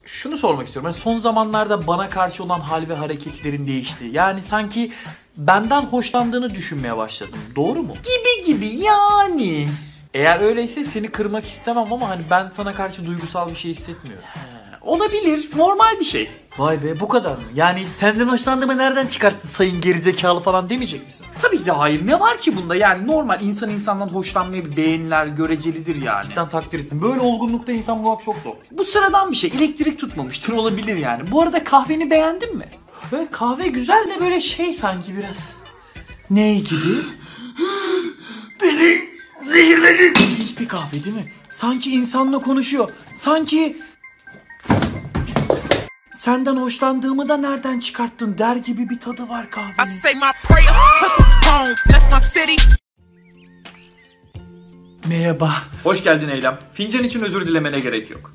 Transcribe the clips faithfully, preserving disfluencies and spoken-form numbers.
Şunu sormak istiyorum. Yani son zamanlarda bana karşı olan hal ve hareketlerin değişti. Yani sanki benden hoşlandığını düşünmeye başladım. Doğru mu? Gibi gibi yani. Eğer öyleyse seni kırmak istemem ama hani ben sana karşı duygusal bir şey hissetmiyorum. Olabilir. Normal bir şey. Vay be, bu kadar mı? Yani senden hoşlandığımı nereden çıkarttın sayın gerizekalı falan demeyecek misin? Tabii ki de hayır. Ne var ki bunda? Yani normal insan insandan hoşlanmayabilir. Beğeniler görecelidir yani. Cidden takdir ettim. Böyle olgunlukta insan bulmak çok zor. Bu sıradan bir şey. Elektrik tutmamıştır, olabilir yani. Bu arada kahveni beğendin mi? Ve kahve güzel de böyle şey sanki biraz. Ney gibi? Beni zehirledin. Hiçbir kahve değil mi? Sanki insanla konuşuyor. Sanki... Senden hoşlandığımı da nereden çıkarttın der gibi bir tadı var kahvenin. Merhaba. Hoş geldin Eylem. Fincan için özür dilemene gerek yok.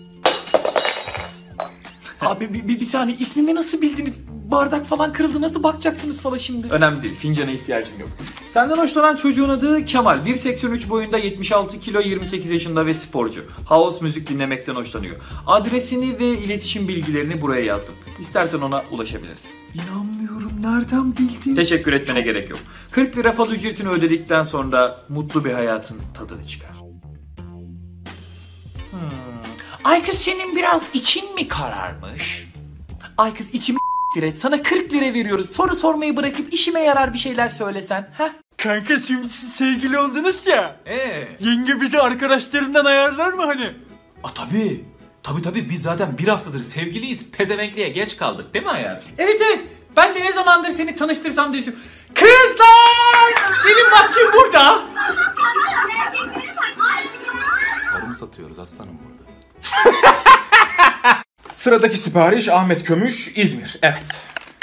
Abi bir, bir, bir saniye, ismimi nasıl bildiniz? Bardak falan kırıldı, nasıl bakacaksınız falan şimdi? Önemli değil. Fincana ihtiyacın yok. Senden hoşlanan çocuğun adı Kemal. bir seksen üç boyunda, yetmiş altı kilo, yirmi sekiz yaşında ve sporcu. House müzik dinlemekten hoşlanıyor. Adresini ve iletişim bilgilerini buraya yazdım. İstersen ona ulaşabilirsin. İnanmıyorum. Nereden bildin? Teşekkür etmene gerek yok. kırk lira fal ücretini ödedikten sonra mutlu bir hayatın tadını çıkar. Hmm. Ay kız, senin biraz için mi kararmış? Ay kız, içimi lira. Sana kırk lira veriyoruz. Soru sormayı bırakıp işime yarar bir şeyler söylesen. Heh. Kanka şimdi siz sevgili oldunuz ya. Ee? Yenge bizi arkadaşlarından ayarlar mı hani? A tabii. Tabii tabii, biz zaten bir haftadır sevgiliyiz. Pezevenkliğe geç kaldık değil mi hayatım? Evet evet. Ben de ne zamandır seni tanıştırsam diye düşünüyorum. Kızlar! Benim bakayım burada. Karımı satıyoruz aslanım burada. Sıradaki sipariş Ahmet Kömüş, İzmir. Evet.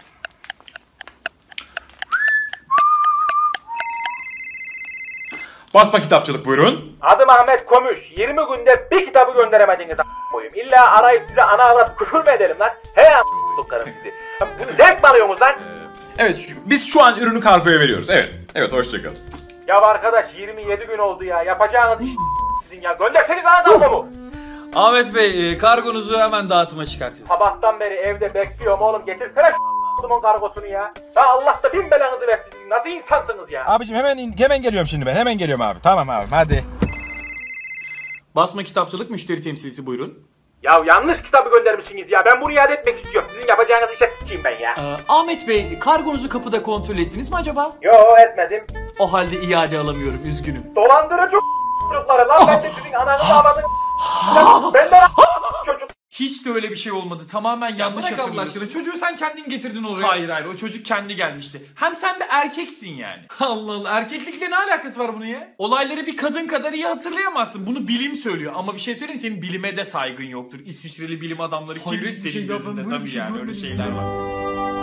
Basma kitapçılık buyurun. Adım Ahmet Kömüş. yirmi günde bir kitabı gönderemediniz a**ım koyayım. İlla arayıp size ana avrat küfür mü edelim lan? He a**lıklarım sizi. Bunu zevk mi alıyorsunuz lan? Evet, şu- biz şu an ürünü kargoya veriyoruz. Evet. Evet, hoşçakalın. Ya arkadaş yirmi yedi gün oldu ya. Yapacağınız iş sizin ya. Gönderseniz ana bu. Ahmet Bey, kargonuzu hemen dağıtıma çıkartıyorum. Sabahtan beri evde bekliyorum oğlum. Getirsene şu kargosunu ya. Ya Allah da bin belanızı versin. Nasıl insansınız ya? Abicim hemen in- hemen geliyorum şimdi ben. Hemen geliyorum abi. Tamam abi, hadi. Basma kitapçılık müşteri temsilcisi buyurun. Ya yanlış kitabı göndermişsiniz ya. Ben bunu iade etmek istiyorum. Sizin yapacağınız işe sıçayım ben ya. Ee, Ahmet Bey, kargonuzu kapıda kontrol ettiniz mi acaba? Yo etmedim. O halde iade alamıyorum, üzgünüm. Dolandırıcı çocukları lan. Ben de sizin ananızı avladınız. Ben de çocuk. Hiç de öyle bir şey olmadı. Tamamen yanlış bırak Allah hatırlıyorsun. aşkına, Çocuğu sen kendin getirdin oraya. Hayır hayır, o çocuk kendi gelmişti. Hem sen bir erkeksin yani. Allah Allah. Erkeklikle ne alakası var bunun ya? Olayları bir kadın kadar iyi hatırlayamazsın. Bunu bilim söylüyor. Ama bir şey söyleyeyim, senin bilime de saygın yoktur. İsviçreli bilim adamları Hayır, kibrit bir senin şey gözünde yapmadım, böyle tabii bir şey yani öyle görmedim şeyler ya. var.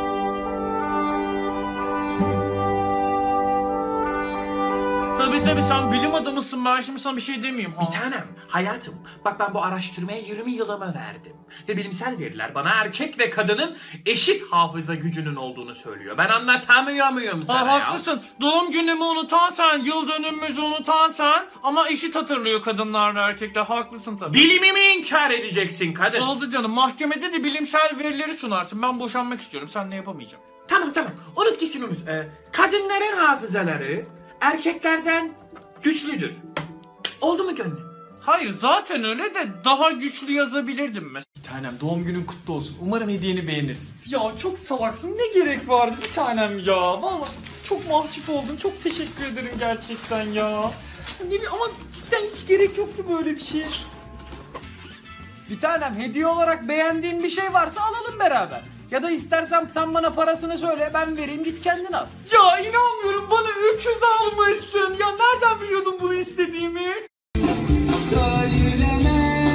Tabii tabii, sen bilim adamısın, ben şimdi sana bir şey demeyeyim. Bir tanem, hayatım. Bak ben bu araştırmaya yirmi yılımı verdim. Ve bilimsel veriler bana erkek ve kadının eşit hafıza gücünün olduğunu söylüyor. Ben anlatamıyor muyum sana Ha, ya? haklısın. Doğum günümü unutan sen, yıl dönümümüzü unutan sen. Ama eşit hatırlıyor kadınlarla erkekler. Haklısın tabii. Bilimimi inkar edeceksin kadın. Oldu canım, mahkemede de bilimsel verileri sunarsın. Ben boşanmak istiyorum, seninle yapamayacağım. Tamam tamam, unut gitsin unut. Ee, kadınların hafızaları erkeklerden güçlüdür. Oldu mu gönlüm? Hayır, zaten öyle de daha güçlü yazabilirdim mesela. Bir tanem, doğum günün kutlu olsun. Umarım hediyeni beğenirsin. Ya çok salaksın, ne gerek vardı bir tanem ya. Vallahi çok mahcup oldum, çok teşekkür ederim gerçekten ya. Ne bileyim, ama cidden hiç gerek yoktu böyle bir şeye. Bir tanem, hediye olarak beğendiğin bir şey varsa alalım beraber. Ya da istersen sen bana parasını söyle, ben vereyim, git kendin al. Ya inanmıyorum, bana öküz almışsın. Ya nereden biliyordun bunu istediğimi? Söyleme,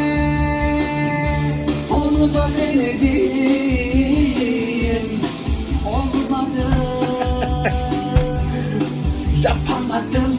onu da denedim, olmadı, yapamadım.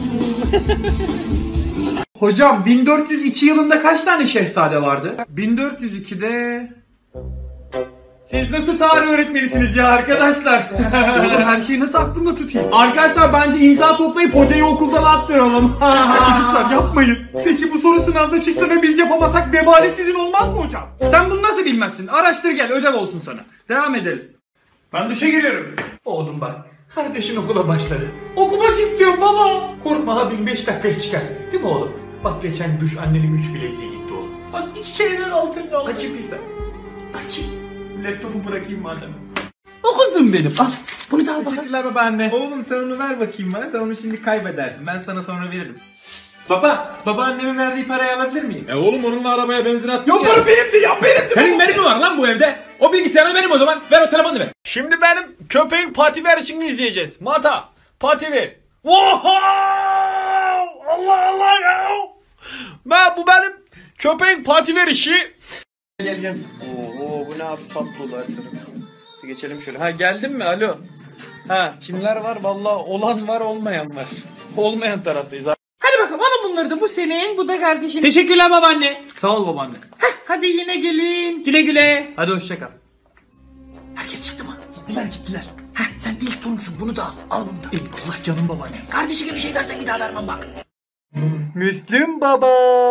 Hocam bin dört yüz iki yılında kaç tane şehzade vardı? bin dört yüz ikide Siz nasıl tarih öğretmenisiniz ya arkadaşlar? Oğlum her şeyi nasıl aklımda tutayım? Arkadaşlar bence imza toplayıp hocayı okuldan attıralım. Çocuklar yapmayın. Peki bu soru sınavda çıksa ve biz yapamasak vebali sizin olmaz mı hocam? Sen bunu nasıl bilmezsin? Araştır gel, ödev olsun sana. Devam edelim. Ben duşa giriyorum. Oğlum bak. Kardeşin okula başladı. Okumak istiyorum baba. Korkma abin beş dakikaya çıkar. Değil mi oğlum? Bak geçen duş annenin üç bileziği gitti oğlum. Bak iki şeyler altında oldu. Açıp ise. Açık. Laptopu bırakayım madem. O kızım benim. Al. Bunu da al bakalım. Teşekkürler babaanne. Oğlum sen onu ver bakayım bana. Sen onu şimdi kaybedersin. Ben sana sonra veririm. Baba, babaannemin verdiği parayı alabilir miyim? E oğlum onunla arabaya benzin attın ya. Ya para benimdi ya benimdi. Senin benim mi var lan bu evde? O bilgisayarı benim o zaman. Ver o telefonu ver. Şimdi benim köpeğin pati verişini izleyeceğiz. Mata, pati ver. Wow! Allah Allah ya! Ben bu benim köpeğin pati verişi. Gel gel. Oo bu ne abi saplılar tarafı. Geçelim şöyle. Ha geldin mi? Alo. Ha kimler var? Vallahi olan var olmayan var. Olmayan taraftayız. Hadi bakalım alın bunları da, bu senin bu da kardeşin. Teşekkürler babaanne. Sağ ol babaanne. Heh, hadi yine gelin. Güle güle. Hadi hoşça kal. Herkes çıktı mı? Gittiler gittiler. Heh, sen ilk turunsun, bunu da al. Al bunu da. Allah canım babaanne. Kardeşine bir şey dersen bir daha vermem bak. Müslüm baba.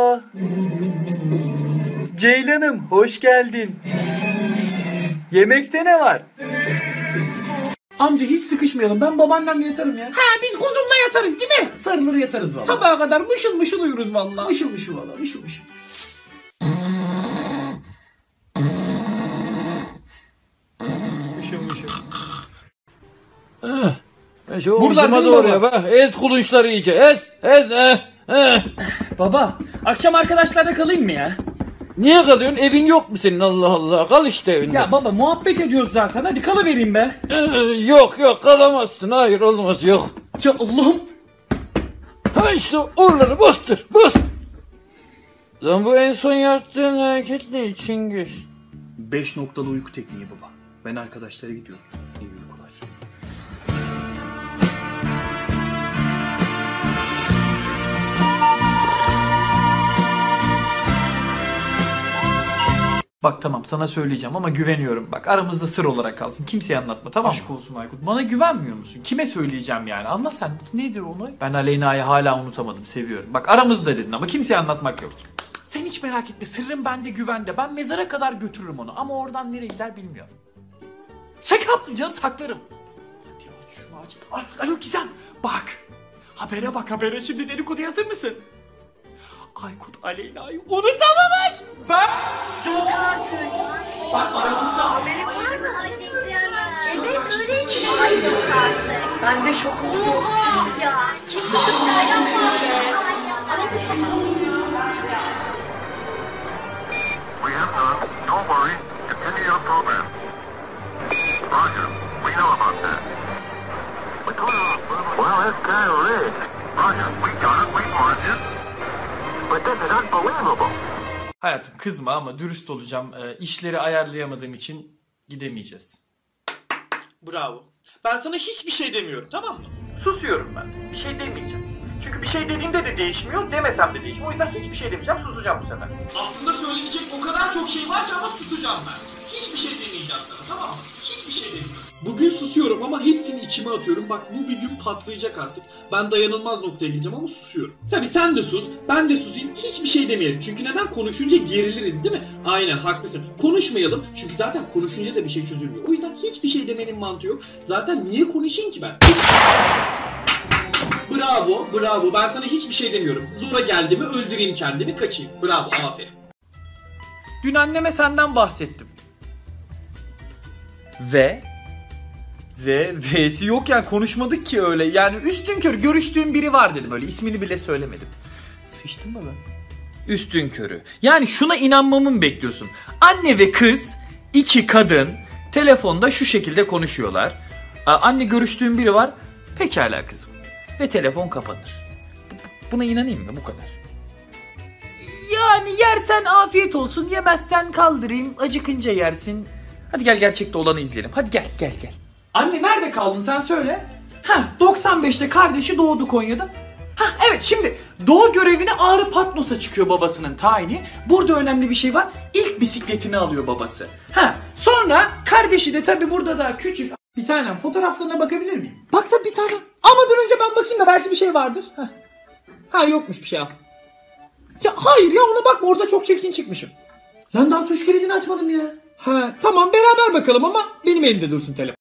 Ceylanım hoş geldin. Yemekte ne var? Amca hiç sıkışmayalım. Ben babaannemle yatarım ya. Ha biz kuzumla yatarız değil mi? Sarılır yatarız valla. Sabaha kadar mışıl mışıl uyuruz valla. Mışıl mışıl valla, mışıl mışıl. Mışıl mışıl. Şu Buralar omzuma değil mi doğru baba? ya bak. Ez kulunçları iyice. Ez. Ez. Eh, eh. Baba, akşam arkadaşlarla kalayım mı ya? Niye kalıyorsun? Evin yok mu senin? Allah Allah. Kal işte evinde. Ya baba muhabbet ediyoruz zaten. Hadi kalıvereyim be. Eh, yok yok kalamazsın. Hayır olmaz yok. Ya Allah'ım. Ha işte oraları bastır. Bas. Lan bu en son yaptığın hareket ne Çingiz? Beş noktalı uyku tekniği baba. Ben arkadaşlara gidiyorum. İyi uykular. Bak tamam sana söyleyeceğim ama güveniyorum. Bak aramızda sır olarak kalsın. Kimseye anlatma, tamam mı? Aşk olsun Aykut. Bana güvenmiyor musun? Kime söyleyeceğim yani? Anlat sen. Nedir onu? Ben Aleyna'yı hala unutamadım. Seviyorum. Bak aramızda dedin ama kimseye anlatmak yok. Sen hiç merak etme. Sırrım bende, güvende. Ben mezara kadar götürürüm onu. Ama oradan nereye gider bilmiyorum. Şaka yaptım canım, saklarım. Hadi aç şunu aç. Ay, alo Gizem. Bak. Habere bak habere. Şimdi dedikoduya hazır mısın? Aykut Aleyna'yı unutamamış. Ben... Yok artık. Bak aramızda haberin var mı? Hadi canım. Evet öyleymiş. Ay yok artık. Ben de şok oldum. Ya kimse şokuna yapma be. Arada şok oldum. We have none. Don't worry. Continue your program. Roger. We know about that. We told you. Well, that's kind of rich. Roger. We got it. We warned you. But this is unbelievable. Hayatım kızma ama dürüst olacağım. E, işleri ayarlayamadığım için gidemeyeceğiz. Bravo. Ben sana hiçbir şey demiyorum, tamam mı? Susuyorum ben. Bir şey demeyeceğim. Çünkü bir şey dediğimde de değişmiyor, demesem de değişmiyor. O yüzden hiçbir şey demeyeceğim, susacağım bu sefer. Aslında söyleyecek o kadar çok şey var ki ama susacağım ben. Hiçbir şey demeyeceğim sana, tamam mı? Hiçbir şey demeyeceğim. Bugün susuyorum ama hepsini içime atıyorum. Bak bu bir gün patlayacak artık. Ben dayanılmaz noktaya geleceğim ama susuyorum. Tabii sen de sus, ben de susayım. Hiçbir şey demeyelim. Çünkü neden? Konuşunca geriliriz değil mi? Aynen haklısın. Konuşmayalım. Çünkü zaten konuşunca da bir şey çözülmüyor. O yüzden hiçbir şey demenin mantığı yok. Zaten niye konuşayım ki ben? Bravo, bravo. Ben sana hiçbir şey demiyorum. Zora geldi mi öldüreyim kendimi, kaçayım. Bravo, aferin. Dün anneme senden bahsettim. Ve Ve V'si yok yani, konuşmadık ki öyle. Yani üstünkörü görüştüğüm biri var dedim, öyle ismini bile söylemedim. Sıçtın mı ben? Üstünkörü. Yani şuna inanmamı mı bekliyorsun? Anne ve kız, iki kadın telefonda şu şekilde konuşuyorlar. Anne görüştüğüm biri var. Pekala kızım. Ve telefon kapanır. Buna inanayım mı? Bu kadar. Yani yersen afiyet olsun, yemezsen kaldırayım, acıkınca yersin. Hadi gel gerçekte olanı izleyelim. Hadi gel gel gel. Anne nerede kaldın sen söyle. Ha doksan beşte kardeşi doğdu Konya'da. Ha evet, şimdi doğu görevine Ağrı Patnos'a çıkıyor babasının tayini. Burada önemli bir şey var. İlk bisikletini alıyor babası. Ha sonra Sonra kardeşi de tabii burada daha küçük. Bir tanem fotoğraflarına bakabilir miyim? Bak tabii bir tanem. Ama dur önce ben bakayım da belki bir şey vardır. Heh. Ha yokmuş bir şey al. Ya hayır ya ona bakma orada çok çirkin çıkmışım. Lan daha tuş kilidini açmadım ya. Ha tamam beraber bakalım ama benim elimde dursun telefon.